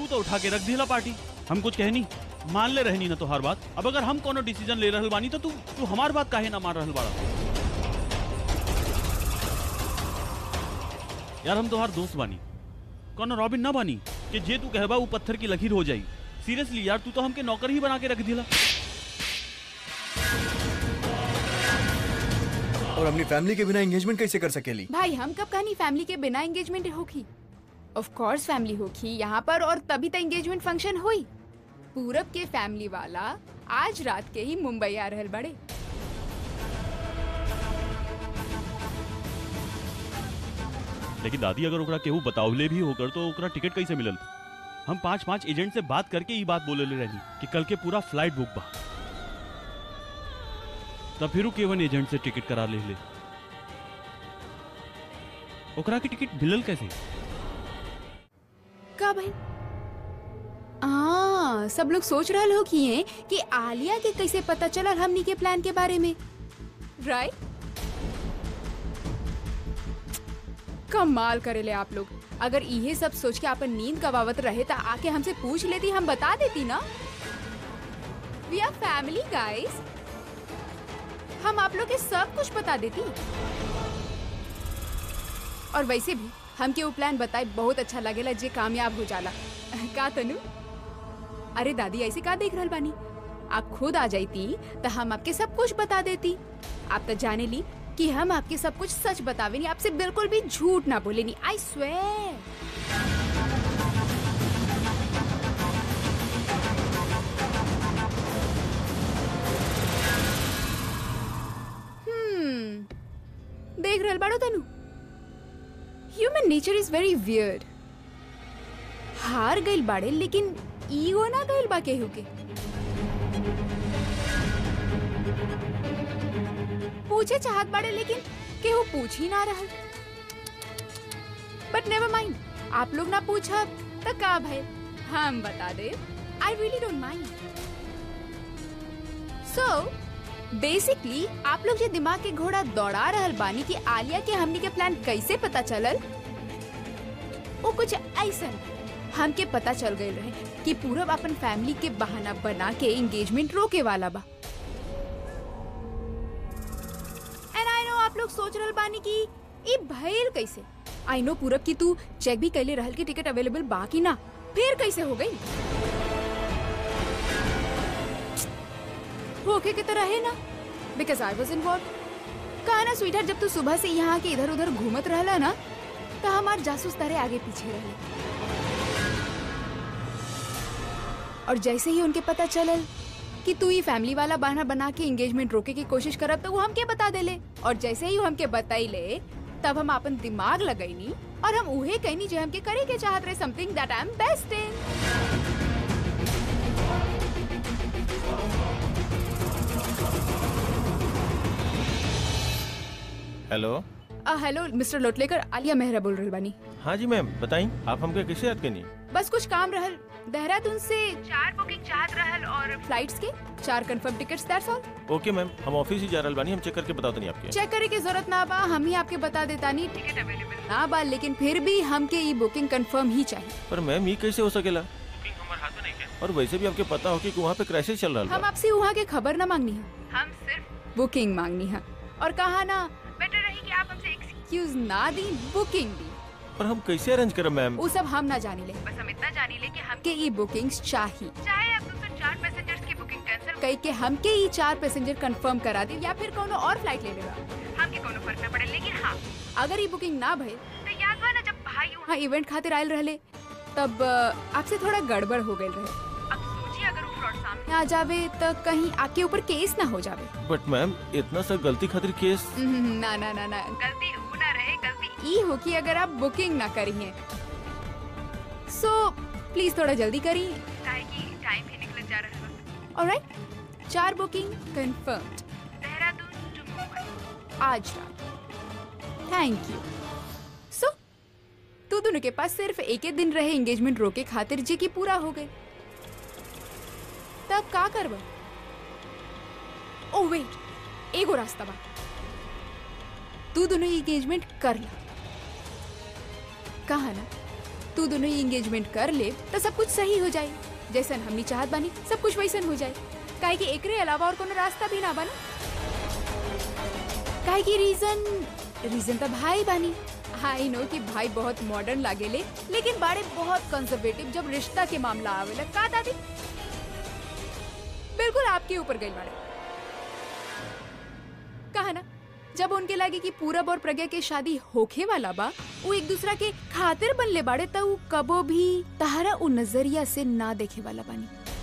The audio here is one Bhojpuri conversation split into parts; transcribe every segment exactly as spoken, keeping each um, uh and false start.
तो उठा के रख दिला पार्टी। हम कुछ कहनी मान ले रहनी ना तो हर बात। अब अगर हम कोनो डिसीजन ले रहल बानी तो तू तू हमार बात काहे ना मान रहल बाड़ा? यार हम तो हर दोस्त बानी, कोनो रॉबिन ना बानी कि जे तू कहबा वो पत्थर की लकीर हो जाई। सीरियसली यार, तू तो हमके नौकर ही बना के रख दिला। और अपनी फैमिली के बिना एंगेजमेंट कैसे कर सकेली? भाई हम कब कहानी फैमिली के बिना एंगेजमेंट होगी? ऑफ कोर्स फैमिली होगी यहाँ पर, और तभी तो एंगेजमेंट फंक्शन हुई। पूरब के फैमिली वाला आज रात के ही मुंबई आ रहल बड़े। लेकिन दादी अगर ओकरा केहू बतावले भी होकर तो ओकरा टिकट कैसे मिलल? हम पांच पांच एजेंट से बात करके ये बात बोले ले रही कि कल के पूरा फ्लाइट बुक बा। तब फिर केवन एजेंट से टिकट करा ले ले। ओकरा की टिकट मिलल कैसे? का भाई? आ, सब लोग सोच रहे हो कि है कि आलिया के कैसे पता चला हमनी के प्लान के बारे में, राइट? कमाल करेले आप लोग। अगर ये सब सोच के अपन नींद गवावत रहे तो आके हमसे पूछ लेती, हम बता देती ना। वी आर फैमिली गाइस, हम आप लोग के सब कुछ बता देती। और वैसे भी हमके वो प्लान बताए बहुत अच्छा लगेला जे कामयाब हो जाला। का तनु? अरे दादी ऐसे का देख रहल बानी? आप खुद आ जाती तो हम आपके सब कुछ बता देती। आप तो जाने ली कि हम आपके सब कुछ सच बतावे नहीं, आपसे बिल्कुल भी झूठ ना बोले नहीं। I swear. हम्म देख रहल बाड़ो Tanu, human nature is very weird. हार गइल बाड़े लेकिन ईगो ना गइल बा केहू के। पूछे चाहत बाड़े लेकिन केहू पूछ ही ना रहल। बट नेवर माइंड, आप लोग ना पूछा तो का भाई, हम बता दे। I really don't mind. So basically आप लोग जो दिमाग के घोड़ा दौड़ा रहल बानी कि आलिया के हमनी के प्लान कैसे पता चलल, वो कुछ ऐसा हमके पता चल गए रहे कि पूरब अपन फैमिली के बहाना बना के एंगेजमेंट रोके वाला बा। एंड आई नो आप लोग सोच रहल बानी कि ई भइल कैसे। आई नो पूरब की तू चेक भी कैले रहल कि टिकट अवेलेबल बा कि ना, फिर कैसे हो गई? होके की तरह है ना, बिकॉज आई वॉज इन्वॉल्व। कहा ना स्वीटहार्ट, जब तू सुबह से यहाँ के इधर उधर घूमत रहला ना तो हमार जासूस तारे आगे पीछे रहे। और जैसे ही उनके पता चलल कि तू ही फैमिली वाला बहाना बना के एंगेजमेंट रोके की कोशिश करब तो वो हमके बता देले। और जैसे ही हमके बताइले तब हम अपन दिमाग लगैनी और हम उहे कहनी जो हमके करे के चाहत रहे, something that I am best in. Hello hello mister Lotlekar, Alia Mehra बोल रही बानी। हाँ जी मैम, बताई आप हमके कैसे याद करनी? बस कुछ काम रहल, देहरादून से चार बुकिंग चाहत रहल और फ्लाइट्स के चार confirm tickets, that's all. Okay ma'am, हम ऑफिस ही जा रहल बानी, हम चेक करके बता देनी आपके। चेक करे की जरूरत ना बा, हम ही आपके बता देता नहीं टिकट अवेलेबल ना बा, लेकिन फिर भी हमके ये बुकिंग कंफर्म ही चाहिए। पर मैम ये कैसे हो सकेला? बुकिंग हमारे हाथ में नहीं है। और वैसे भी आपके पता हो कि वहाँ पे क्राइसिस चल रहा है। हम आपसे वहाँ के खबर ना मांगनी है, हम सिर्फ बुकिंग मांगनी है। और कहा ना बेटर रही कि आप हमसे एक्सक्यूज ना दी, बुकिंग दी। पर हम कैसे अरेंज करें मैम? वो सब हम ना जानी ले, बस हम इतना जानी ले कि हमके ये बुकिंग्स चाहिए। चाहे आप तो चार पैसेंजर्स की बुकिंग कैंसिल कई के हमके ये चार पैसेंजर कंफर्म करा दे या फिर कोनो और फ्लाइट ले लेगा, हमके कोनो फर्क ना पड़े। लेकिन हाँ, अगर ये बुकिंग ना भइल तो याद बा ना जब भाई वहाँ इवेंट खातिर आयल रहले तब आपसे थोड़ा गड़बड़ हो गई रहे। अब सोचिए अगर वो फ्रॉड सामने आ जावे तो कहीं आपके ऊपर केस ना हो जावे। बट मैम इतना सा गलती खातिर केस? ना ना ना ना, गलती हो ना रहे, गलती ई हो कि अगर आप बुकिंग ना करी हैं। सो प्लीज थोड़ा जल्दी करी, ताकि टाइम भी निकल जा रहा है। ऑलराइट, चार booking confirmed, Dehradun to Mumbai आज रात। Thank you. सो तू दोनों के पास सिर्फ एक ही दिन रहे एंगेजमेंट रोके खातिर जे की पूरा हो गए, तब का करबा? ओ वेट, एगो रास्ता बा, तू दोनों एंगेजमेंट कर ला। कहा ना तू दोनों ही एंगेजमेंट कर ले तो सब कुछ सही हो जाए। जैसन हमनी चाहत बानी सब कुछ वैसन हो जाए। काहे कि एकरे अलावा और कोनो रास्ता भी ना बना। काहे कि रीजन रीजन तो भाई बानी। आई नो कि भाई बहुत मॉडर्न लागेले, लेकिन बाड़े बहुत कंजर्वेटिव जब रिश्ता के मामला आवेला। का दादी बिल्कुल आपके ऊपर गई बाड़े। कहा ना जब उनके लगे कि पूरब और प्रज्ञा के शादी होखे वाला बा, वो एक दूसरा के खातिर बनले बाड़े, तो वो कबो भी तहरा उ नजरिया से ना देखे वाला बानी।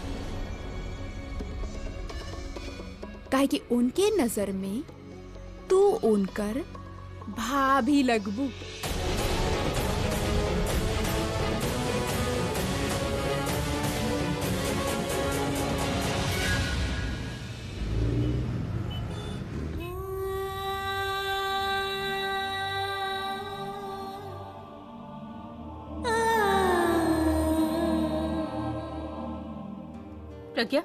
काहे कि उनके नजर में तू उनकर भाभी लगबू। प्रज्ञा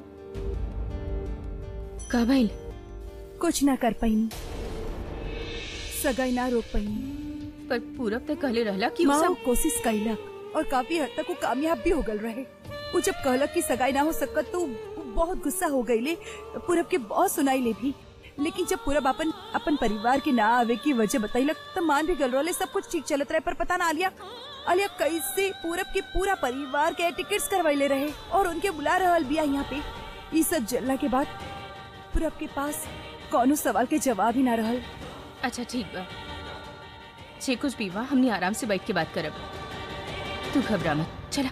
का भइल? कुछ ना कर पाई, सगाई ना रोक पाई। पर पूरब तक कहले रहला कि माँ सब कोशिश कैलक और काफी हद तक वो कामयाब भी हो गल रहे। वो जब कहलक कि सगाई ना हो सकत तो वो बहुत गुस्सा हो गईले। पूरब के बहुत सुनाई ले भी, लेकिन जब पूरब अपन अपन परिवार के ना आवे की वजह बताइलक तो मान भी गल रहे। सब कुछ ठीक चलत रहे, पर पता ना आलिया आलिया कैसे पूरब के पूरा परिवार के टिकट्स करवाइले रहे और उनके बुला रहल बिया यहाँ पे। ये सब जलना के बाद पूरब के पास कौनो सवाल के जवाब ही ना रहल। अच्छा ठीक बा, जे कुछ भी बा हमने आराम से बैठ के बात करब। तू घबरा मत, चला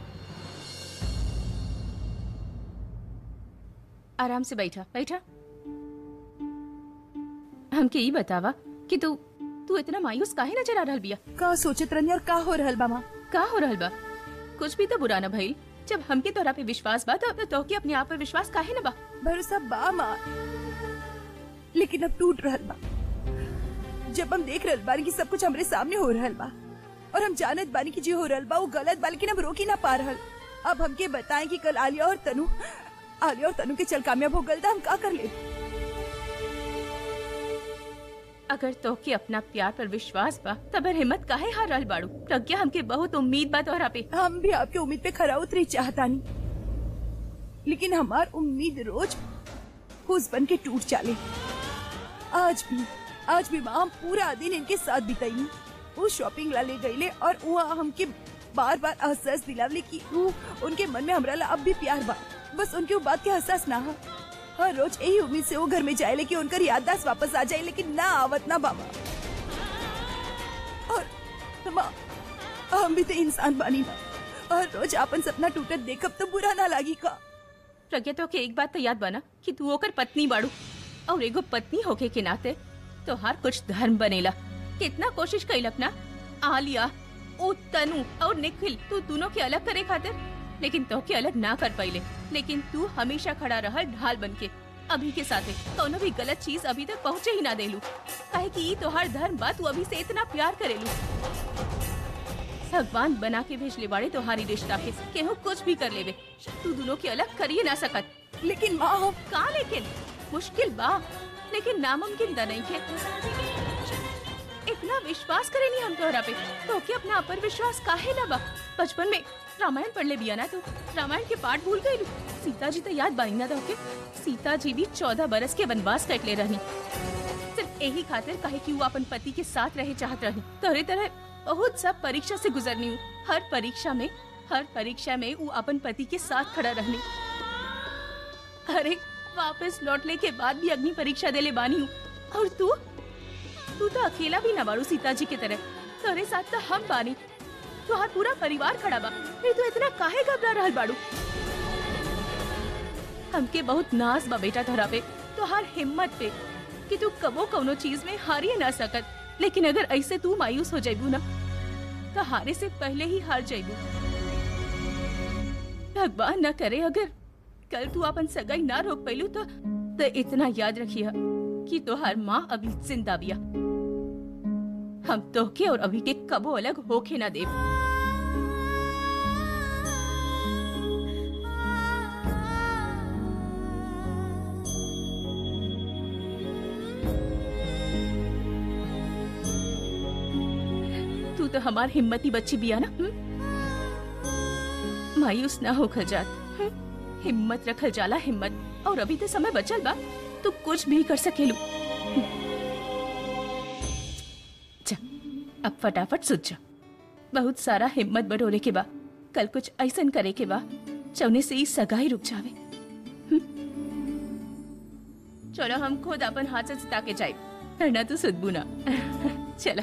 आराम से बैठा बैठा। हमके ई बतावा कि तू तू इतना मायूस काहे नजर आ रहल बिया? का सोचत रहनी और का हो रहल बा माँ? का हो रहल बा? कुछ भी तो बुरा न भइल। जब हमके तोरा पे विश्वास बा तो तोहके अपने आप पर विश्वास काहे न बा? भरोसा बा माँ, लेकिन अब टूट रहल बा। जब हम देख रहल बानी कि सब कुछ हमरे सामने हो रहल बा और हम जानत बानी कि जो हो रहल बा वो गलत बा, लेकिन हम रोक ही ना पा रहल। अब हमके बताएं कि कल आलिया और तनु आलिया और तनु के चल कामयाब हो गल, हम का कर ले? अगर तोहके अपना प्यार पर विश्वास बा तब हिम्मत काहे हार रहल बाड़ू? प्रज्ञा हमके बहुत उम्मीद बा तोहरा पे। हम भी आपके उम्मीद पे खरा उतरी चाहतानी, लेकिन हमार उम्मीद रोज फूस बन के टूट चाले। आज भी आज भी माँ हम पूरा दिन इनके साथ बिताई। वो शॉपिंग ला ले गईले और वहाँ हमके बार बार एहसास दिलावले कि वो उनके मन में हमरा ला अब भी प्यार बा, बस उनके वो बात के एहसास ना हो। हर रोज यही उम्मीद से वो घर में जाए कि उनकर याददाश्त वापस आ जाए, लेकिन ना आवत ना बाबा। और माँ हम भी तो इंसान बानी ना, हर रोज अपन सपना टूटत देखब तो बुरा ना लागी का? प्रज्ञा तो के एक बात तो याद बना कि तू ओकर पत्नी बाड़ू और एगो पत्नी होके के नाते तो हर कुछ धर्म बनेला। कितना कोशिश कईलक ना आलिया, ओ तनु और निखिल तू दोनों के अलग करे खातिर, लेकिन तो के अलग ना कर पाइले। लेकिन तू हमेशा खड़ा रहा ढाल बन के अभी के साथे। कोनो भी गलत चीज अभी तक पहुँचे ही ना देलू, काहे कि तो हर धर्म बा तू अभी से इतना प्यार करेलू। भगवान बना के भेज ले बाड़े तुम्हारी रिश्ता के, केहू कुछ भी कर लेवे, तू दोनों के अलग करिए ना सकत। लेकिन माँ हम का लेकिन मुश्किल बा, लेकिन नामुमकिन दा नहीं है। इतना विश्वास करे नहीं हम तोहरा पे, तो के अपना अपर विश्वास काहे ना बा? बचपन में रामायण पढ़ ले बिया ना, तो रामायण के पाठ भूल गई। सीता जी तो याद बाई ना तो के सीता जी भी चौदह बरस के वनवास कट ले रही, सिर्फ यही खातिर काहे कि वो अपन पति के साथ रहे चाहत रही। तोरे तरह बहुत सब परीक्षा से गुजरनी हूँ। हर परीक्षा में हर परीक्षा में वो अपन पति के साथ खड़ा रहनी। अरे वापस लौटने के बाद भी अग्नि परीक्षा देले बानी हूँ। और तू तू तो अकेला भी ना बाड़ू सीता जी की तरह, तोरे साथ तो हम बानी, तो हर पूरा परिवार खड़ा बा, फिर तू इतना काहे घबरा रहल बाड़ू? हमके बहुत नाज बा बेटा तोहरा पे, तो हर हिम्मत पे कि तू कबो कौनो चीज में हारिए ना सकत। लेकिन अगर ऐसे तू मायूस हो जाइबू ना तो हारे से पहले ही हार जाइबू। भगवान न करे अगर कल तू अपन सगाई ना रोक पैलू तो, तो इतना याद रखिया कि तोहार माँ अभी जिंदा बिया। हम तोहके और अभी के कबो अलग होके ना देब। तू तो हमार हिम्मती बच्ची बिया ना। हुँ? मायूस ना हो खजात। हिम्मत रखल जाला हिम्मत, और अभी तो समय बचल बा, तू कुछ भी कर सकेलू। जा अब फटाफट सुत जा। बहुत सारा हिम्मत बटोरे के बा, कल कुछ ऐसन करे के बा जौने से ई सगाई रुक जावे। हम्म? चलो हम खुद अपन हाथ से सुता के जाए, वरना तू सुतबू ना। चला।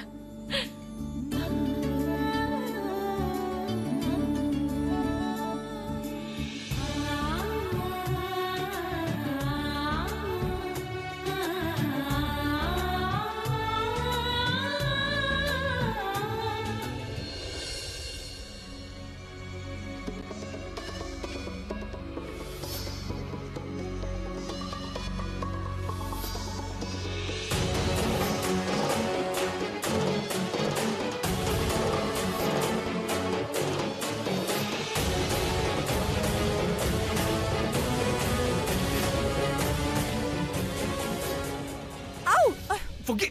Forget.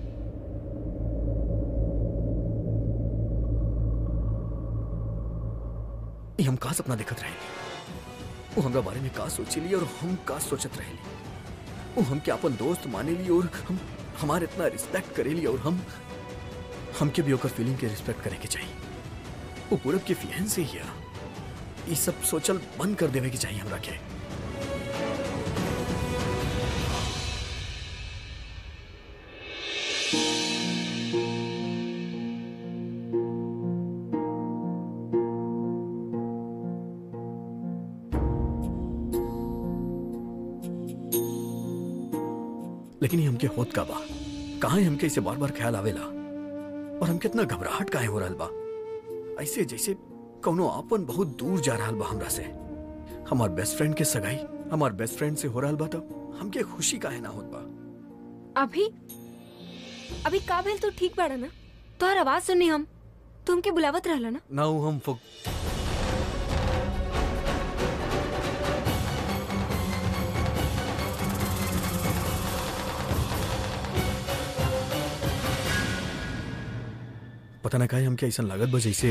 ये हम का सपना देखत रहेली, वो हमरा बारे में का सोचेली और हम का सोचत रहेली। वो हम के अपन दोस्त मानेली और हम हमारे इतना रिस्पेक्ट करेली, और हम हमके भी ओकर फीलिंग के रिस्पेक्ट करे के चाहिए। वो पूरब के फियांसे ही है। ये सब सोचल बंद कर देवे के चाहिए हमरा के। लेकिन ये हमके होत का बा, कहाँ हमके इसे बार बार ख्याल आवेला, और हमके इतना घबराहट काहे हो रहल बा, ऐसे जैसे कौनो आपन बहुत दूर जा रहल बा हमरा से। हमार बेस्ट फ्रेंड के सगाई हमार बेस्ट फ्रेंड से हो रहल बा, तब हमके खुशी काहे ना होत बा। अभी अभी का भेल? तू ठीक बाड़ा ना? तोहर आवाज सुननी हम, तू हमके बुलावत रहला ना? ना वो हम फुक पता ना काहे हमके ऐसा लागत बा जैसे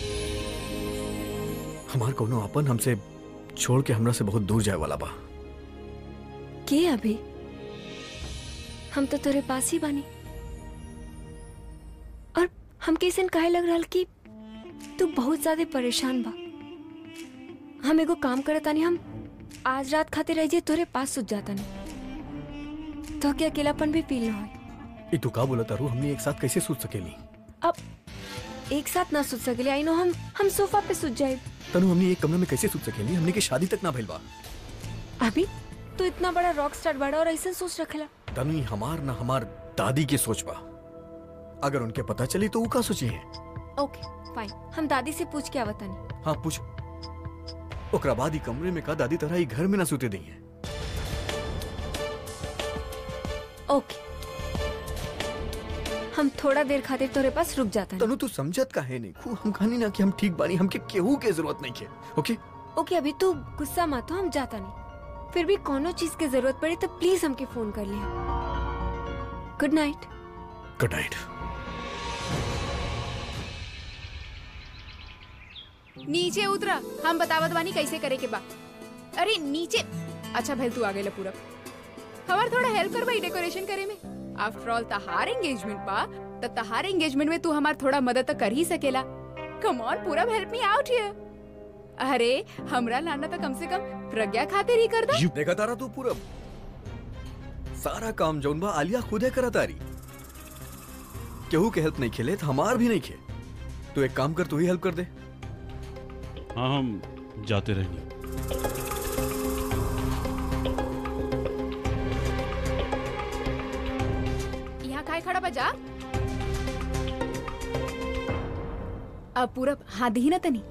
हमार कोनो अपन हमसे छोड़ के हमरा से बहुत दूर जाए वाला बा। के अभी? हम तो तेरे पास ही बानी, और हम कैसे काहे लग रहा कि तू बहुत ज्यादा परेशान बा। हम एगो काम करता नहीं, हम आज रात खाते रह जाए तोरे पास सुत जाता नहीं, तो क्या अकेलापन भी फील ना हो। ये तू का बोला तारू, हमने एक साथ कैसे सोच सकेली? अब एक साथ ना सुत सकेली, आई नो, हम हम सोफा पे सुत जाए। तनु हमने एक कमरे में कैसे सोच सकेली? हमने की शादी तक ना भइल बा। अभी तो इतना बड़ा रॉक स्टार बड़ा और ऐसा सोच रखेला। तनु हमार ना हमार दादी के सोच बा, अगर उनके पता चली तो वो का सोची है। ओके फाइन, हम दादी से पूछ के आवता नहीं। हाँ पूछ। ओकरा बाद ही कमरे में का दादी तरह ही घर में ना सुते दी है। ओके, हम थोड़ा देर खातिर तोरे पास रुक जाता तनु तू समझत का है नहीं, खू हम कहानी ना कि हम ठीक बानी, हमके केहू के जरूरत नहीं है। ओके ओके, अभी तू गुस्सा मत हो, हम जाता नहीं। फिर भी कोनो चीज की जरूरत पड़े तो प्लीज हमके फोन कर लिया। Good night. Good night. नीचे उतरा, हम बतावत बानी कैसे करे के बा। अरे नीचे। अच्छा भाई तू आ गए पूरा, हमार थोड़ा हेल्प कर भाई डेकोरेशन करे में। आफ्टर ऑल तहार एंगेजमेंट बा, त तहार एंगेजमेंट में तू हमार थोड़ा मदद तो कर ही सकेला। कम ऑन पूरा, हेल्प मी आउट हियर। अरे हमरा लाना तो कम से कम प्रज्ञा खातिर ही कर दा। देखा तारा तू पूरा सारा काम जौन बा आलिया खुदे करा तारी, केहू के हेल्प नहीं खेले तो हमार भी नहीं खे। तू एक काम कर, तू ही हेल्प कर दे। हाँ हम जाते रहेंगे। यहाँ खाए खड़ा बजा। अब पूरा हाथ दी ना तनी।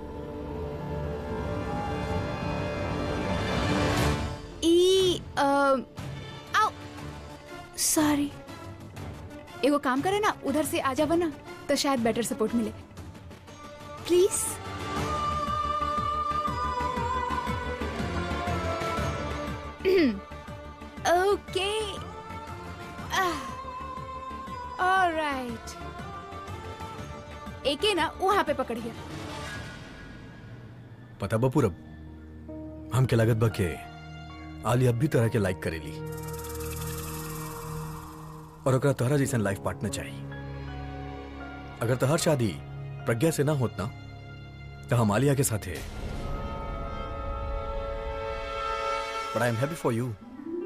ई आओ सॉरी, एगो काम करे ना, उधर से आ जावा ना तो शायद बेटर सपोर्ट मिले। प्लीज। ओके ऑलराइट, एके ना वहां पे पकड़िए। पता बा पूरब, हम के लागत बा के आलिया भी तरह के लाइक करेली और ओकरा तोहरा जैसन लाइफ पार्टनर चाहिए। अगर तोहर शादी प्रज्ञा से ना होत ना तो हम आलिया के साथ है। But I am happy for you.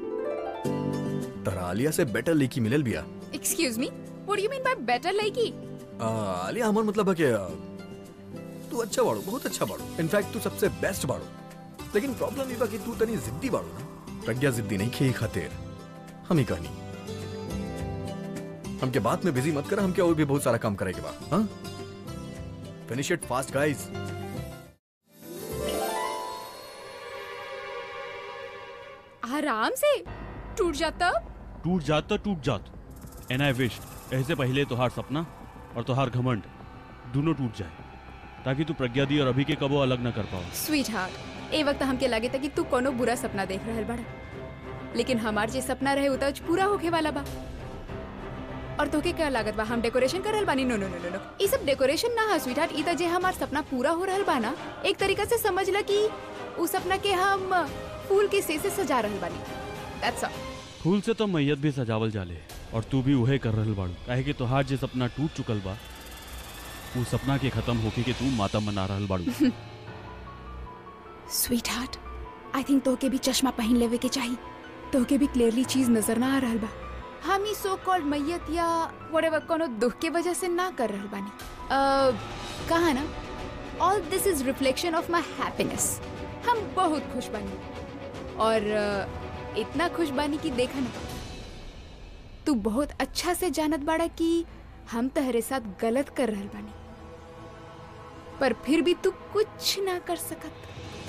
तोहरा आलिया से बेटर लड़की मिलल बिया। Excuse me, what do you mean by better लड़की? आलिया हमार मतलब है कि तू अच्छा बाड़ू, बहुत अच्छा बाड़ू, इनफैक्ट तू सबसे बेस्ट बाड़ू। लेकिन प्रॉब्लम ये बा कि तू तनी जिद्दी बाड़ू ना। प्रज्ञा जिद्दी नहीं खे खातिर हम ही कहनी हमके बात में बिजी मत कर, हमके और भी बहुत सारा काम करेंगे बा। हाँ, फिनिश इट फास्ट गाइस। आराम से टूट जाता टूट जात तो टूट जात। एंड आई विश ऐसे पहले तोहार सपना और तोहार घमंड दोनों टूट जाए, ताकि तू प्रज्ञा दी और अभी के कबो अलग न कर पाओ। स्वीट हार्ट, ए वक्त हमके लगे था कि तू कोनो बुरा सपना देख रहल बड़ा, लेकिन हमार जे सपना रहे उता पूरा होके वाला बा। और तोके क्या लागत बा हम डेकोरेशन कर रहल बानी? नो नो नो नो नो, ई सब डेकोरेशन ना है स्वीट हार्ट। ई त जे हमार सपना पूरा हो रहल बा ना, एक तरीका से समझ ल कि उ सपना के हम फूल के से से सजा रहल बानी। That's all. फूल से तो मैयत भी सजावल जाले और तू भी उहे कर रहल बाड़ू, काहे कि तोहार जे सपना टूट चुकल बा वो सपना के खत्म होके के तू मातम मना रहल बाड़ू। स्वीट हार्ट, आई थिंक तोके भी चश्मा पहन लेवे के चाहिए। तोके भी क्लियरली चीज नजर ना आ रहल बा। हम ही सो कॉल्ड मैयत या व्हाटएवर कोनो दुख के वजह से ना कर रहल बानी। uh, कहा ना, all this is reflection of my happiness. हम बहुत खुश बानी और uh, इतना खुश बानी कि देखा ना, तू बहुत अच्छा से जानत बाड़ा कि हम तहरे साथ गलत कर रहल बानी, पर फिर भी तू कुछ ना कर सकत।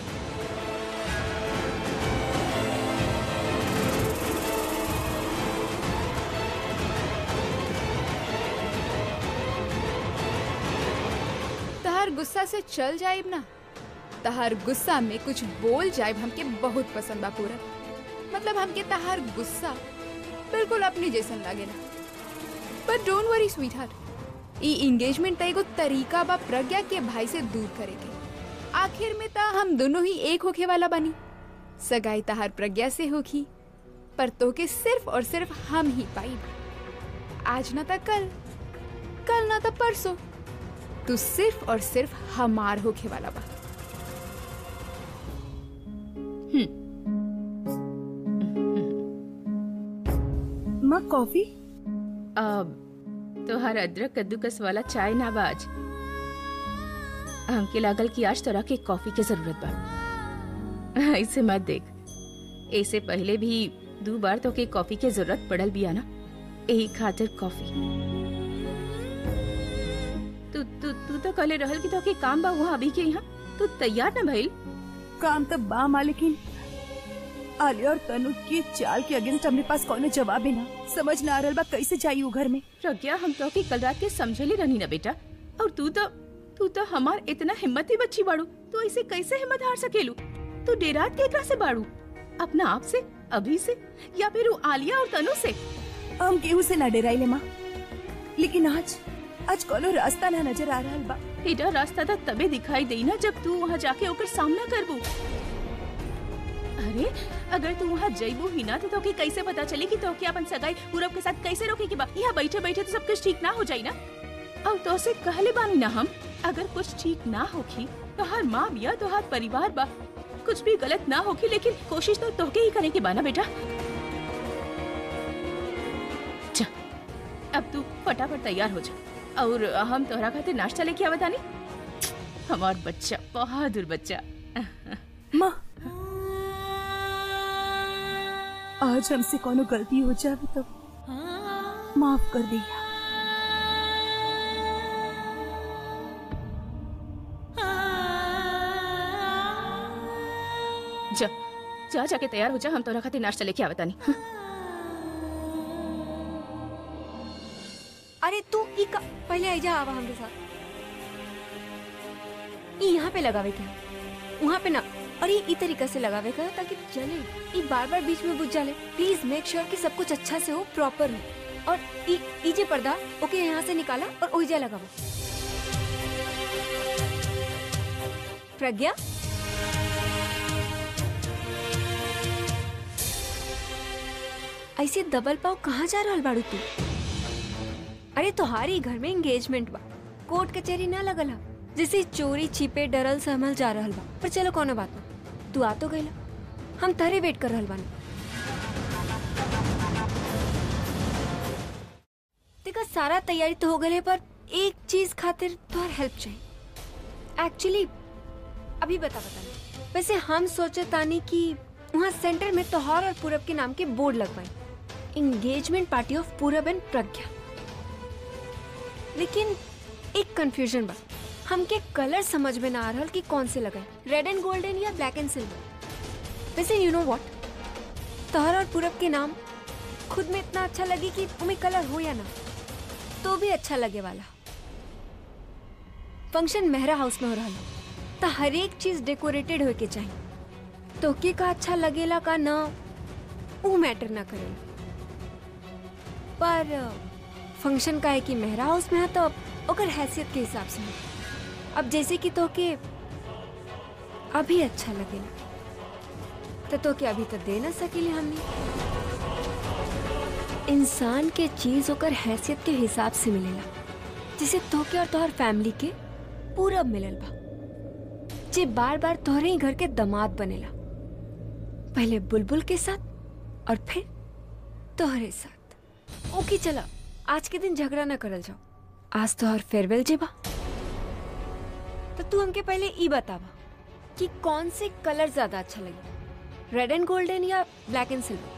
तहार गुस्सा से चल जाइब ना, तहार गुस्सा में कुछ बोल जाइब हमके बहुत पसंद बा पूरा। मतलब हमके तहार गुस्सा बिल्कुल अपनी जैसन लागे ना। But don't worry sweetheart, ई एंगेजमेंट त एगो तरीका बा प्रज्ञा के भाई से दूर करे के। आखिर में ता हम दोनों ही एक होके वाला बनी। सगाई तहार प्रज्ञा से होगी, पर तोके सिर्फ और सिर्फ हम ही पाई। आज ना ता कल, कल ना ता परसों, तू सिर्फ और सिर्फ हमार होके वाला बा। माँ कॉफी? अब तोहार अदरक कद्दूकस वाला चाय ना बाज। हमके लागल कि आज तोरा के कॉफी के जरूरत बा। ऐसे मत देख, ऐसे पहले भी दो बार तो के कॉफी के जरूरत पड़ल बिया ना, यही खातिर कॉफी। तू तू तू तो कले रहल कि तो के काम बा वहाँ अभी के यहाँ, तू तैयार ना भइल? काम तो बा माँ, लेकिन आलिया और तनु की चाल के अगेंस्ट हमरे पास कोनो जवाब है ना। समझ ना आ रहल बा कैसे जाई उ घर में। प्रज्ञा, हम तो के कल रात के समझली रहनी ना बेटा, और तू तो तू तो हमार इतना हिम्मती बच्ची बाड़ू। तू ऐसे कैसे हिम्मत हार सकेलू? तू डेरात के एकरा से बाड़ू? अपना आप से, अभी से, या फिर उ आलिया और तनु से? हम केहू से ना डराइले माँ, लेकिन आज आज कोनो रास्ता ना नजर आ रहल बा। बेटा, रास्ता तो तबे दिखाई देई ना जब तू वहाँ जाके ओकर सामना करबू। अरे अगर तू वहाँ जइबू ही ना तो तोके कैसे पता चली कि तोके अपन सगाई पूरब के साथ कैसे रोके के बा? यहाँ बैठे बैठे तो सब कुछ ठीक ना हो जाई ना। और तो से कहले बानी ना हम, अगर कुछ ठीक ना होखी तो हर माँ बिया, तो हर परिवार बा, कुछ भी गलत ना होखी, लेकिन कोशिश तो तोके ही करे के बा ना बेटा। जा, अब तू फटाफट तैयार हो जा और हम तोहरा खातिर नाश्ता लेके आवत आनी। हमार बच्चा, बहादुर बच्चा। माँ, आज हमसे कोनो गलती हो जाए तो माफ कर दिया। जा जा जाके तैयार हो जा, हम तोरा खातिर नाश्ता लेके आवत आनी। अरे तू ई का पहले आई जा, आवा हमरे साथ। ई यहाँ पे लगावे क्या, वहाँ पे ना। और ये ई तरीका से लगावे का ताकि चले, ई बार बार बीच में बुझ जाले। प्लीज मेक श्योर कि सब कुछ अच्छा से हो, प्रॉपर हो। और ई ई जे पर्दा ओके यहाँ से निकाला और ओइजा लगावा। प्रज्ञा, ऐसे दबल पाव कहाँ जा रहल बाड़ू तू? अरे तुम्हारी घर में एंगेजमेंट बा, कोर्ट कचहरी ना लगल हा जैसे चोरी छिपे डरल सहमल जा रहल बा। पर चलो कोनो बात ना, तू आ तो गईला, हम तारे वेट कर रहल बानी। देखा सारा तैयारी तो हो गए है, पर एक चीज खातिर तोहर हेल्प चाहिए। एक्चुअली अभी बता बता वैसे हम सोचे तानी कि वहाँ सेंटर में तोहर और पूरब के नाम के बोर्ड लगवाई, engagement party of Purab and Pragya. लेकिन एक कंफ्यूजन बा, हमके कलर समझ में ना आ रहा कि कौन से लगाए, रेड एंड गोल्डन या ब्लैक एंड सिल्वर। वैसे यू नो व्हाट, तोहर और पूरब के नाम खुद में इतना अच्छा लगे कि उमें कलर हो या ना तो भी अच्छा लगे वाला। फंक्शन मेहरा हाउस में हो रहा तो हर एक चीज डेकोरेटेड होके चाहिए, तो के का अच्छा लगेला का ना वो मैटर ना करेला। पर फंक्शन का है कि मेहरा हाउस में है तो ओकर हैसियत के हिसाब से है। अब जैसे कि तो के अभी अच्छा लगेला तो तो के अभी तो दे ना सकेले हमने। इंसान के चीज ओकर हैसियत के हिसाब से मिलेला, जिसे तो के और तोहर फैमिली के पूरब मिलल बा, जे बार बार तोहरे ही घर के दामाद बनेला, पहले बुलबुल के साथ और फिर तोहरे साथ। ओके चला, आज के दिन झगड़ा ना करल जाओ, आज तोहर फेयरवेल जेबा। तो तू हमके पहले ई बतावा कि कौन से कलर ज्यादा अच्छा लगे, रेड एंड गोल्डन या ब्लैक एंड सिल्वर?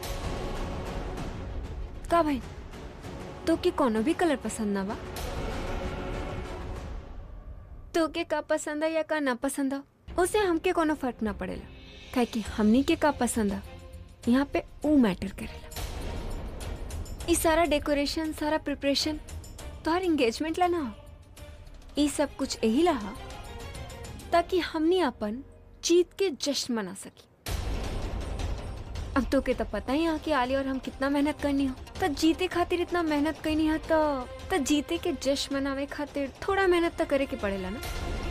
का भाई तो के कोनो भी कलर पसंद ना बा? तो के का पसंद है या का ना पसंद है उसे हमके कोनो फर्क ना पड़ेला, काहे कि हमनी के का पसंद है यहाँ पे वो मैटर करेला। इस सारा डेकोरेशन, सारा प्रिपरेशन तोहर एंगेजमेंट ला ना हो, ये सब कुछ यही ला ताकि हमनी अपन जीत के जश्न मना सकी। अब तो के तो पता ही है कि आली और हम कितना मेहनत करनी हो, तो जीते खातिर इतना मेहनत करनी है, तो तो जीते के जश्न मनावे खातिर थोड़ा मेहनत तो करे के पड़ेला ना।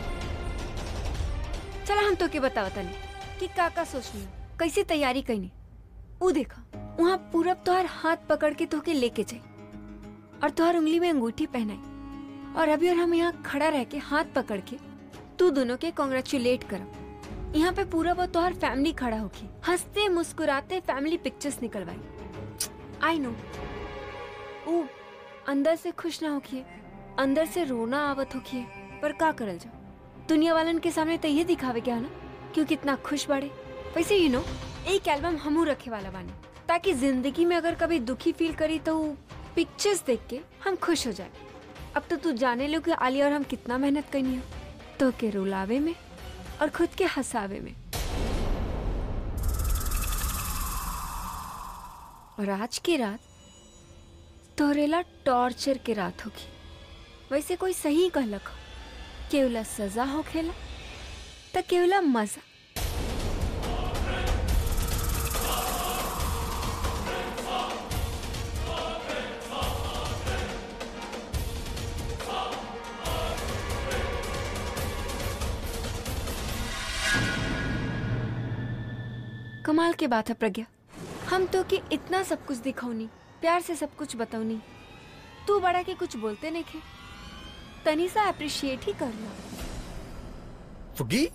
चला हम तो के बतावता नहीं कि का का सोचनी, कैसे तैयारी करनी। वो देखा वहाँ पूरब तोहर हाथ पकड़ के तोके लेके जाए और तोहर उंगली में अंगूठी पहनाई, और अभी और हम यहाँ खड़ा रह के हाथ पकड़ के तू दोनों के कॉन्ग्रेचुलेट करो। यहाँ पे पूरब और तोहर फैमिली खड़ा होके हंसते मुस्कुराते फैमिली पिक्चर्स निकलवाई। आई नो वो अंदर से खुश ना होखिए, अंदर से रोना आवत होखिए, पर का करल जाओ, दुनिया वालन के सामने तो ये दिखावे क्या ना क्यों कितना खुश बाड़े। वैसे यू नो एक एल्बम हमू रखे वाला बानी, ताकि जिंदगी में अगर कभी दुखी फील करी तो पिक्चर्स देख के हम खुश हो जाए। अब तो तू जाने लो कि आली और हम कितना मेहनत करनी है, तो के रुलावे में और खुद के हंसावे में। और आज की रात तोरेला टॉर्चर के रात होगी। वैसे कोई सही कहलक हो, केवला सजा हो खेला तो केवला मजा। कमाल की बात है प्रज्ञा, हम तो कि इतना सब कुछ दिखौनी, प्यार से सब कुछ बताऊनी, तू बड़ा के कुछ बोलते नहीं खे, तनी सा अप्रिशिएट ही कर लो। फुग्गी,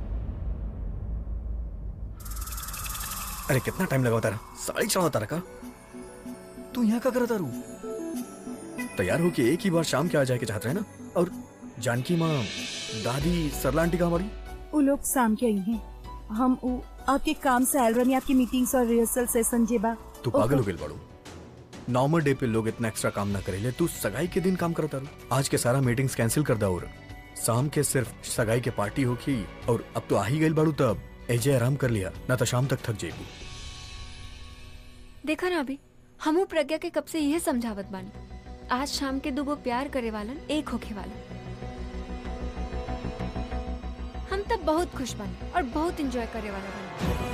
अरे कितना टाइम लगा तारा, साड़ी चढ़ा तारा का तू यहाँ का करा तारू? तैयार हो के एक ही बार शाम के आ जाए के चाहते है ना? और जानकी माँ, दादी, सरला आंटी कहाँ बड़ी? वो लोग शाम के आई हैं। हम वो आपके काम से आयल रही, आपकी मीटिंग्स और रिहर्सल सेशन जेबा। तू पागल हो गई बड़ू, नॉर्मल डे पे लोग इतना एक्स्ट्रा काम ना करेले, तू सगाई के दिन काम करता रू। आज के सारा मीटिंग्स कैंसिल कर दा और शाम के सिर्फ सगाई के पार्टी होगी। और अब तो आ ही गई बड़ू, तब एजे आराम कर लिया ना तो शाम तक थक जाएगी। देखा ना अभी हमू प्रज्ञा के कब से यह समझावत बानी, आज शाम के दुगो प्यार करे वालन एक होखे वाला। हम तब बहुत खुश बानी और बहुत एंजॉय करे वाला बानी।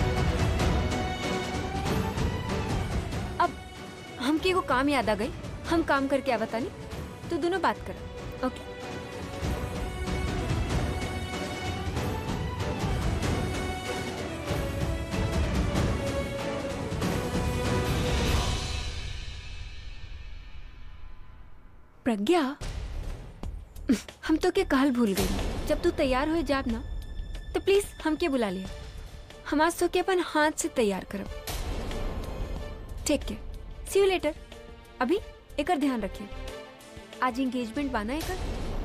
अब हमके एगो काम याद आ गई, हम काम करके आ बतानी, तो दोनों बात कर। ओके प्रज्ञा, हम तो के कहल भूल गई। जब तू तैयार हो जाब ना तो प्लीज हमके बुला लिया। हम आज तो के अपन हाथ से तैयार करब। ठीक है, सी यू लेटर। अभी एकर ध्यान रखिए, आज एंगेजमेंट बाना एकर।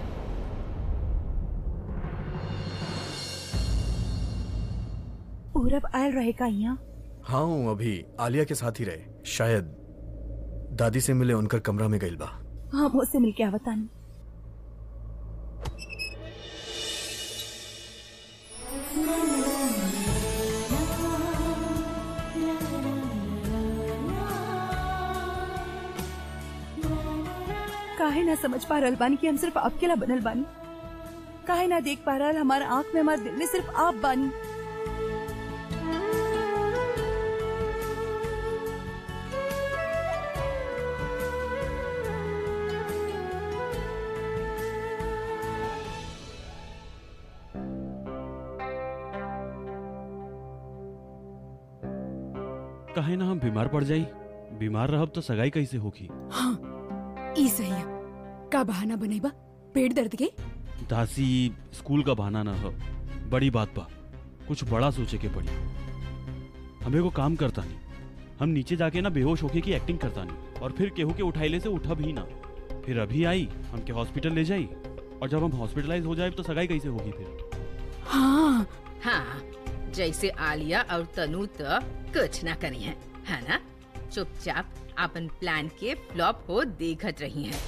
पूरब आयल रहेगा यहाँ? हाँ हूँ, अभी आलिया के साथ ही रहे। शायद दादी से मिले, उनकर कमरा में गइल बा। हाँ, मुझसे मिल के आवतानी। काहे ना समझ पा रहल बानी कि हम सिर्फ आपके ला बनल बानी? काहे ना देख पा रहल हमारा आंख में, हमारे दिल में सिर्फ आप बानी? कहे ना हम बीमार पड़ जाई। बीमार रहब तो सगाई कैसे होगी? हाँ, ई सही है। का बहाना बनेबा? पेट दर्द के? दासी, स्कूल का बहाना ना हो। बड़ी बात बा, कुछ बड़ा सोचे के पड़ी। हमें को काम करता नहीं, हम नीचे जाके ना बेहोश होके की एक्टिंग करता नहीं, और फिर केहू के उठाइले से उठा भी ना। फिर अभी आई हमके हॉस्पिटल ले जाई, और जब हम हॉस्पिटलाइज हो जाए तो सगाई कैसे होगी फिर? हाँ हाँ, जैसे आलिया और तनु तो कुछ ना करी है, है ना? चुपचाप अपन प्लान के फ्लॉप हो देखत रही हैं।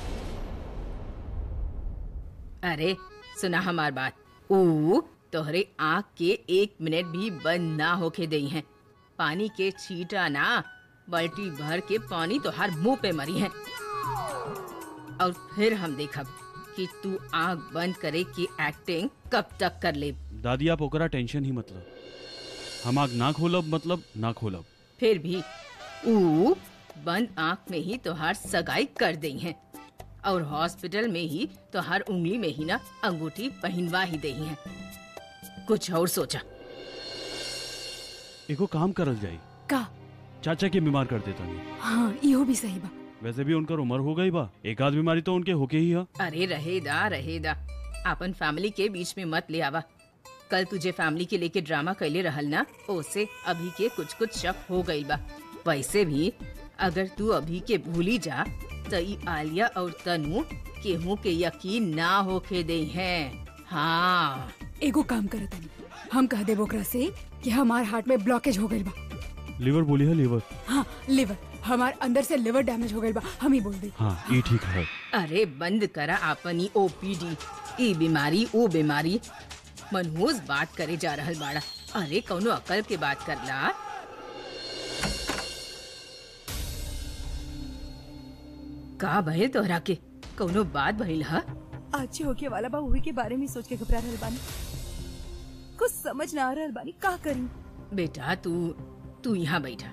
अरे सुना हमार बात, ऊ तोहरे आँख के एक मिनट भी बंद ना होके दई हैं। पानी के छींटा ना, बाल्टी भर के पानी तोहार मुंह पे मरी है। और फिर हम देखब कि तू आँख बंद करे की एक्टिंग कब तक कर ले। दादी आप ओकरा टेंशन ही मतलब, हम आग ना खोलब मतलब ना खोलब। फिर भी ऊ बंद आँख में ही तोहार सगाई कर दई हैं, और हॉस्पिटल में ही तोहार उंगली में ही ना अंगूठी पहनवा ही दई हैं। कुछ और सोचा? एको काम करल जाई, का? चाचा के बीमार कर देता नहीं। हाँ, इहो भी सही बा। वैसे भी उनकर उम्र हो गई बा, एक आध बीमारी तो उनके होके ही है। अरे रहेदा रहेदा, अपन फैमिली के बीच में मत ले आवा। कल तुझे फैमिली के लेके ड्रामा कैले रहल ना, ओसे अभी के कुछ कुछ शक हो गई बा। वैसे भी अगर तू अभी के भूली जा तो ई आलिया और तनु केहू के यकीन ना होके दे हैं। हाँ, एगो काम करत हनी, हम कह देबो ओकरा से कि हमार हार्ट में ब्लॉकेज हो गइल बा। लिवर बोली है, लिवर। हाँ, लिवर, हमार अंदर से लिवर डैमेज हो गइल बा, हम ही बोल दे। हाँ, ये ठीक है। अरे बंद करा अपनी ओपीडी, ई बीमारी वो बीमारी, मनहूस बात करे जा रहल बाड़ा। अरे कौनो अकल के बात करला। का भइल तोहरा के? कौनो बात भइल हा? आज होके वाला बा उही के बारे में सोच के घबरा रहल बानी। कुछ समझ ना आ रहल बानी, का करी? बेटा तू तू यहाँ बैठा।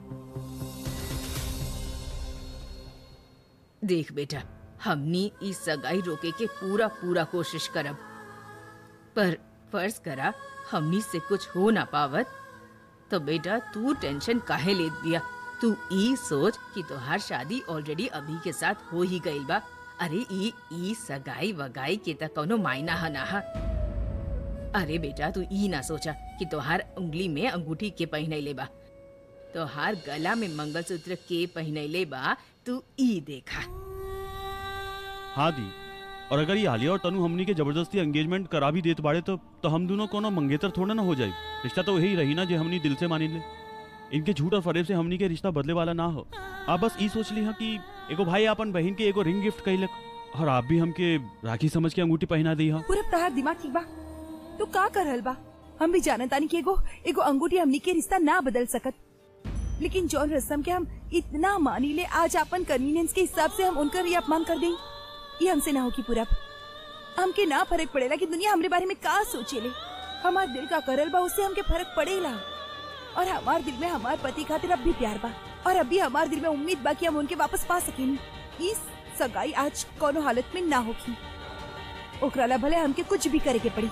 देख बेटा, हमनी इस सगाई रोके के पूरा पूरा कोशिश करब, पर फर्ज करा हमनी से कुछ हो ना पावत तो बेटा तू टेंशन काहे ले दिया? तू ई सोच कि तोहार शादी ऑलरेडी अभी के साथ हो ही गई बा। अरे ई ई सगाई वगाई के त कौनो मायना है ना हा। अरे बेटा तू ई ना सोचा कि तोहार उंगली में अंगूठी के पहनैले बा, तोहार गला में मंगलसूत्र के पहनैले बा। तू ई देखा। हाँ दी, और अगर ये आलिया और तनु हमनी के जबरदस्ती एंगेजमेंट करा भी देत बाड़े तो तो हम दोनों कोनो मंगेतर थोड़ा ना हो जाए। रिश्ता तो वही रही ना जो हमनी दिल से मानी ले। इनके झूठ और फरेब से हमनी के रिश्ता बदले वाला ना हो। आप बस ई सोच ली हाँ कि एगो भाई अपन बहन के एगो रिंग गिफ्ट कइलक, और आप भी हमके राखी समझ के अंगूठी पहना दी। हाँ, पूरा तहार दिमाग ठीक बा? तू का कर रहल बा? हम भी जानत तानी कि एगो एगो अंगूठी हमनी के रिश्ता ना बदल सकत, लेकिन जौन रस्म के हम इतना मानी ले, आज अपन कन्वीनियंस के हिसाब से हम उनकर ये अपमान कर दें, ये हमसे ना होगी। पूरा हमके ना फर्क पड़ेला कि दुनिया हमरे बारे में का सोचेले। हमार दिल का करल बा, उससे हमके फर्क पड़ेला। और हमार दिल में हमार पति खातिर अब भी प्यार बा, और अभी हमार दिल में उम्मीद बा कि हम उनके वापस पा सकेनी। इस सगाई आज कोनो हालत में ना होगी, ओकरा ला भले हमके कुछ भी करे के पड़ी।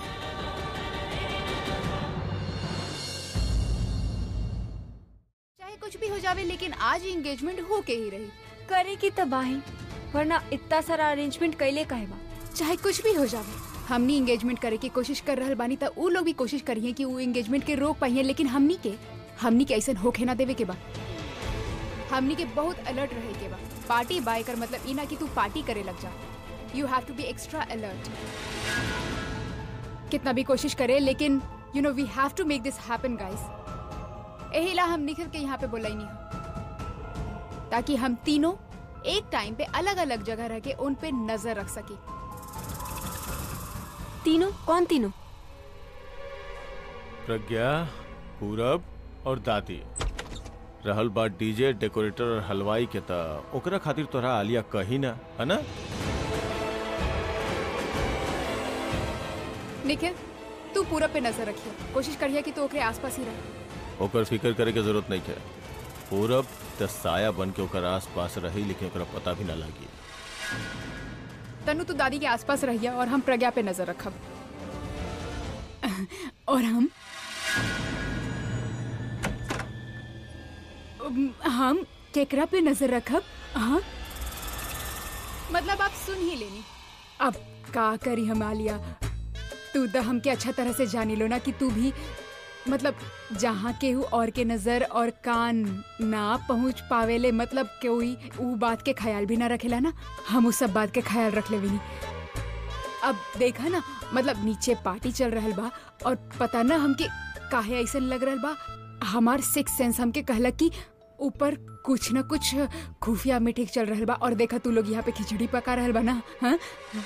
चाहे कुछ भी हो जावे, लेकिन आज एंगेजमेंट हो के ही रही। करे की तबाही, वरना इतना सारा अरेंजमेंट कैले काहे बा? चाहे कुछ भी हो जावे, हमनी एंगेजमेंट करे की कोशिश कर रहल बानी त उ लोग भी कोशिश करिए कि वो एंगेजमेंट के रोक पाइए, लेकिन हमनी के हमनी के ऐसा होखे ना देवे के बा। हमनी के बहुत अलर्ट रहे के बा। पार्टी बाय कर मतलब ई ना कि तू पार्टी करे लग जा। You have to be extra alert. कितना भी कोशिश करे, लेकिन you know we have to make this happen guys. यही ला हम निखिल के यहाँ पे बोला ही नहीं, ताकि हम तीनों एक टाइम पे अलग अलग जगह रह के उन पे नजर रख सके। तीनों? कौन तीनों? प्रज्ञा, पूरब और दादी। रहल बात डीजे, डेकोरेटर और हलवाई के ता ओकरा खातिर तोरा आलिया कही ना, है ना? निखिल, तू पूरब पे नजर रखिए, कोशिश करिए कि तू ओकरे आसपास ही रहे। ओकर फिक्र करे के जरूरत नहीं है। पूरब त साया बन के ओकर आस पास रही, लेकिन ओकरा पता भी ना लगी। तनु तू दादी के आसपास रहिए और हम प्रज्ञा पे नजर रखब। और हम हम केकरा पे नजर रखब? हाँ मतलब आप सुन ही लेनी। अब का करी हम आलिया, तू तो हमके अच्छा तरह से जानी लो ना कि तू भी मतलब जहाँ केहू और के नजर और कान ना पहुँच पावेले, मतलब कोई ऊ बात के ख्याल भी ना रखेला ना, हम उस सब बात के ख्याल रख ले भी नहीं। अब देखा ना, मतलब नीचे पार्टी चल रहल बा और पता ना हमके काहे ऐसा लग रहल बा, हमार सिक्स सेंस हमके कहला कि ऊपर कुछ ना कुछ खुफिया मीटिंग चल रहल बा। और देखा तू लोग यहाँ पे खिचड़ी पका रहल बा ना। हाँ?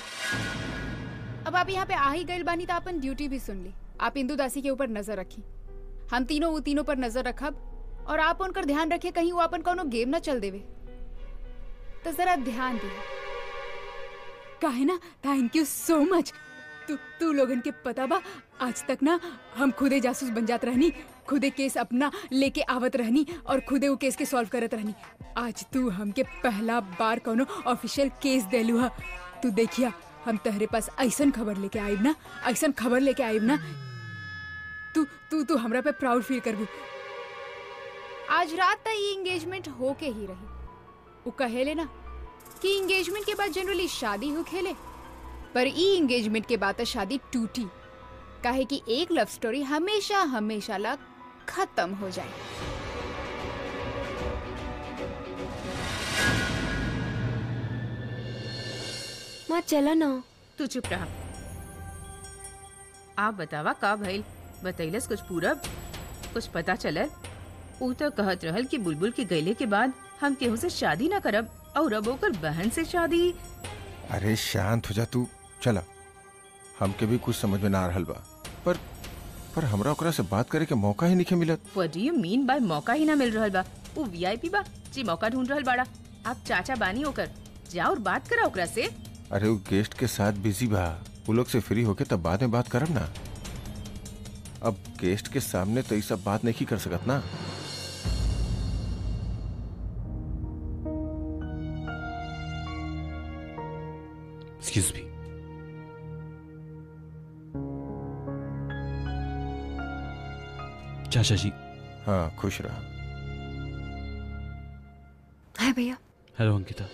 अब आप यहाँ पे आ ही गए बानी तो अपन ड्यूटी भी सुन ली। आप इंदु दासी के ऊपर नजर रखी, हम तीनों वो तीनों पर नजर रखब और आप उनकर ध्यान रखिए कहीं वो अपन कोनो गेम ना चल देवे। तो जरा ध्यान दिए काहे ना। Thank you so much. तू तू लोगन के पता बा, आज तक ना हम खुदे जासूस बन जात रहनी, खुदे केस अपना लेके आवत रहनी और खुदे वो केस के सॉल्व करत रहनी। आज तू हमके पहला बार कोनो ऑफिशियल केस देलू हा। तू देखिया हम तहरे पास ऐसन खबर लेके आइब ना, ऐसन खबर लेके आइब ना, तू तू तू हमरा पे प्राउड फील करबू। आज रात तक ये एंगेजमेंट हो के ही रही। वो कहेले ना कि एंगेजमेंट के बाद जनरली शादी हो खेले, पर ई एंगेजमेंट के बाद शादी टूटी, काहे कि एक लव स्टोरी हमेशा हमेशा ला खत्म हो जाए। माँ चला ना। तू चुप रहा। आप बतावा का भइल? बतैलस कुछ पूरब? कुछ पता चलल? ऊ तो कहत रहल कि बुलबुल के गैले के बाद हम केहू से शादी ना करब और अब ओकर बहन से शादी। अरे शांत हो जा तू। चला, हमके भी कुछ समझ में ना आ रहल बा, पर पर हमरा ओकरा से बात करे के मौका ही नहीं मिलत। What do you mean by मौका ही ना मिल रहल बा? वो वीआईपी बा जी मौका ढूंढ रहल बाड़ा। आप चाचा बानी होकर जाओ और बात करा ओकरा से। अरे वो गेस्ट के साथ बिजी बा, वो लोग से फ्री होके तब बाद में बात करब ना। अब गेस्ट के सामने तो ये सब बात नहीं कर सकत ना। Excuse me. चाचा जी। हाँ खुश रहा। हाय भैया। हेलो अंकिता।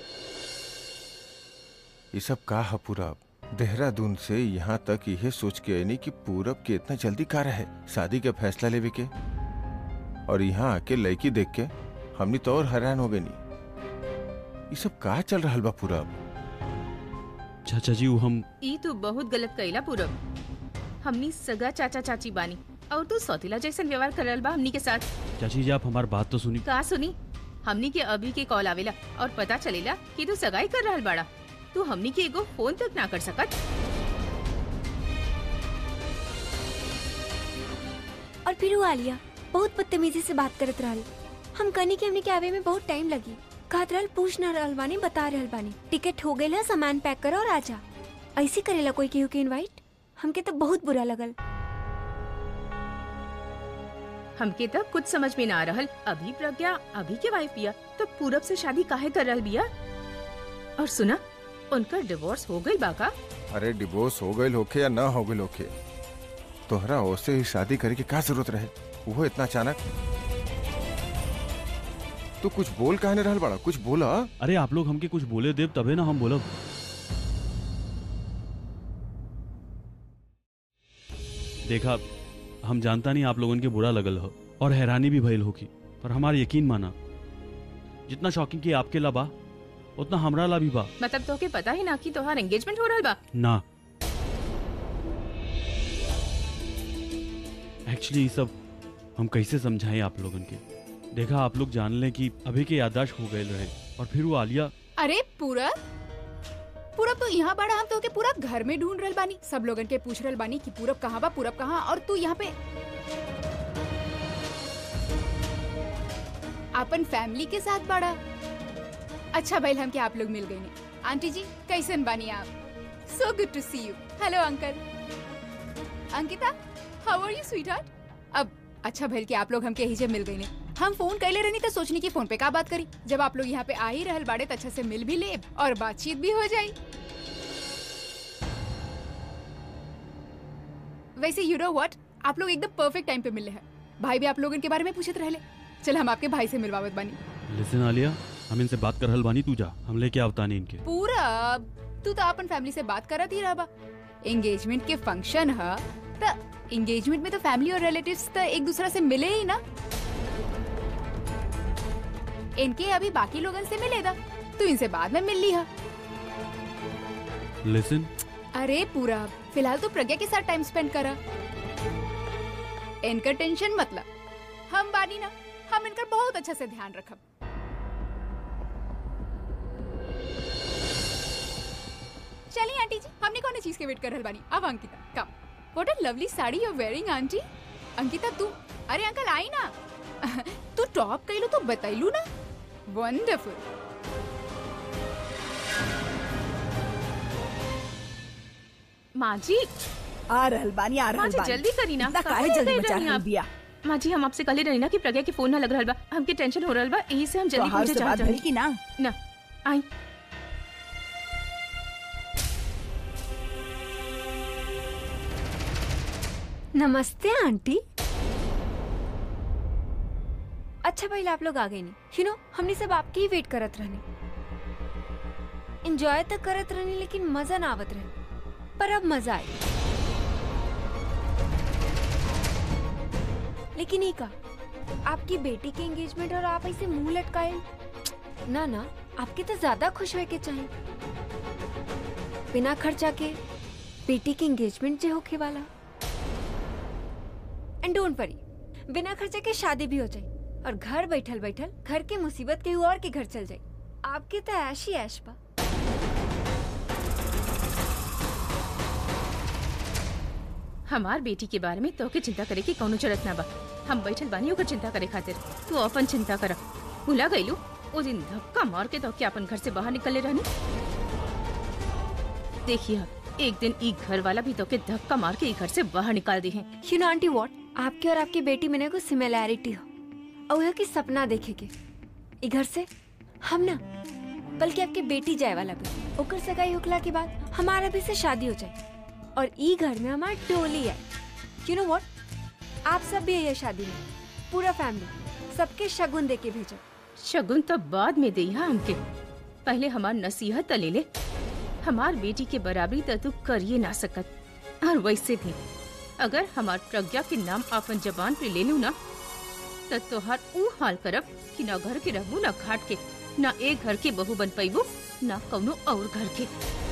ये सब का है पूरब? देहरादून से यहाँ तक यह सोच के आईनी कि पूरब के इतना जल्दी का रहे शादी का फैसला लेवे के, और यहाँ आके लड़की देख के हमनी तो और हैरान हो गई। ये सब का चल रहा बा पूरब? चाचा जी वो हम ई तू बहुत गलत कइला पूरब। हमनी सगा चाचा चाची बानी और तू सौतीला जैसन व्यवहार करल बा हमनी के साथ। चाची जी आप हमारी बात तो सुनी। का सुनी? हमनी के अभी के कॉल आवेला और पता चलेला कि तू सगाई कर रहल बाड़ा। तू हमनी के एगो फोन तक ना कर सकत। और फिर वो आलिया बहुत बदतमीजी से बात करत रहल। हम कनी के हमनी के आवे में बहुत टाइम लगी। कहत रहल पूछ ना रहल बानी, बता रहल बानी टिकट हो गइल है, सामान पैक कर और आजा। ऐसे करेला कोई केहू के इनवाइट? हमके तो बहुत बुरा लगल। हमके तो कुछ समझ में ना रहल। अभी प्रज्ञा अभी के वाइफ बिया तो पूरब से शादी काहे कर रहल बिया? और सुना उनका डिवोर्स हो गई बाका? अरे डिवोर्स हो गई होके या ना हो गई होके, तोहरा ओसे ही शादी करे की क्या जरूरत रहे? वो इतना अचानक? तू कुछ बोल काहे न रहल बड़ा, कुछ बोला। अरे आप लोग हमके कुछ बोले देव तबे ना हम बोलब। देखा, हम जानता नहीं आप लोगन के बुरा लगल हो और हैरानी भी भइल होगी, पर हमारा यकीन माना, जितना शॉकिंग की आपके ला बा उतना हमरा ला भी बा। मतलब तो के पता ही ना कि तोहार एंगेजमेंट हो रहल बा? ना, एक्चुअली ये सब हम कैसे समझाएं आप लोगन के। देखा, आप लोग जान लें कि अभी के याददाश्त हो गए रहे और फिर वो आलिया। अरे पूरब, पूरब तो यहाँ बड़ा, हम तो के पूरा घर में ढूंढ रहल बानी, सब लोगन के पूछ रहल बानी कि पूरब कहाँ बा, पूरब कहाँ, और तू यहाँ पे अपन फैमिली के साथ बड़ा। अच्छा भइल हम के आप लोग मिल गए ने। आंटी जी कैसन बानी आप? So good to see you. Hello uncle. Ankita, how are you sweetheart? अब अच्छा भइल कि आप लोग हमके यही जब मिल गए ने। हम फोन कैले रहनी तो सोचनी कि फोन पे का बात करी, जब आप लोग यहाँ पे आ ही रहल बाड़े तो अच्छा से मिल भी ले और बातचीत भी हो जाए। वैसे यू नो व्हाट, आप लोग एकदम परफेक्ट टाइम पे मिले हैं। भाई भी आप लोगों के बारे में पूछत रहले। चल हम आपके भाई से मिलवावत बानी। लिसन आलिया, हम इनसे बात कर रहल बानी, तू जा, हम लेके आवता नहीं इनके। पूरा तू तो अपन फैमिली से बात करत ही रहा। एंगेजमेंट के फंक्शन है तो एंगेजमेंट में तो फैमिली और रिलेटिव्स तो एक दूसरा से मिले ही ना। इनके अभी बाकी लोगन से मिलेगा, तू इनसे बाद में मिल ली है। लिसन, अरे पूरा फिलहाल तो प्रज्ञा के साथ टाइम स्पेंड करा। इनका टेंशन मतलब, हम बानी ना, हम इनका बहुत अच्छा से ध्यान रखब। चलिए आंटी जी, हमने कौन चीज के वेट कर रहल बानी। अब Ankita come. What a lovely sari you are wearing aunty. Ankita तू, अरे अंकल आई ना। तू टॉप कइलू तो बताइलू ना। वंडरफुल। माँ जी, आ रहल बानी, आ माँ रहल जी बानी। जल्दी करी ना। इतना काहे कहाँ जल्दी गई मचा रहनी रहल आप? बिया? माँ जी हम आपसे कल ही रही ना कि प्रज्ञा के फोन ना लग रहल बा, हमके टेंशन हो रहल बा, यही से हम जल्दी तोहार पहुंचे से बात चाहत भइल की ना? ना। आई नमस्ते आंटी। अच्छा भाई आप लोग आ गए नहीं, यू नो हमने सब आपकी ही वेट करत रहने, एंजॉय तक करत रहने, लेकिन मजा ना आवत रहे, पर अब मजा आए। लेकिन ये का आपकी बेटी के एंगेजमेंट और आप ऐसे मुंह लटकाए ना ना, आपके तो ज्यादा खुश होए के चाहिए। बिना खर्चा के बेटी के एंगेजमेंट जे होके वाला, एंड डोंट वरी, बिना खर्चे के शादी भी हो जाए और घर बैठल बैठल घर के मुसीबत के और के घर चल जाए। आपके तो ऐश ही ऐश बा। हमार बेटी के बारे में तोके चिंता करे की कौनो जरूरत ना बा। हम बैठल बानी ओकर चिंता करे खातिर, तू अपन चिंता कर। भुला गईलू ओ दिन धक्का मार के तोके अपन घर से बाहर निकले रहनी। देखिए एक दिन ई घर वाला भी तोके धक्का मार के ई घर से बाहर निकाल दी है। यू नो आंटी व्हाट, आपके और आपकी बेटी में कुछ सिमिलैरिटी हो, और यह कि सपना देखे के ई घर से हम ना, बल्कि आपकी बेटी जाए वाला भी, ओकर सगाई होखला के बाद हमारा भी से शादी हो जाए और ई घर में हमार टोली है। यू नो व्हाट, आप सब भी ये शादी में पूरा फैमिली सबके शगुन दे के भेजो। शगुन तो बाद में दे हमके, पहले हमार नसीहत ले ले। हमार बेटी के बराबरी तो तू करिए ना सकत। और वैसे भी अगर हमार प्रज्ञा के नाम अपन जबान पे ले लू ना, तो तोहार ऊ हाल करब कि ना घर के रहबू ना घाट के, ना एक घर के बहू बन पैबू ना कौनो और घर के।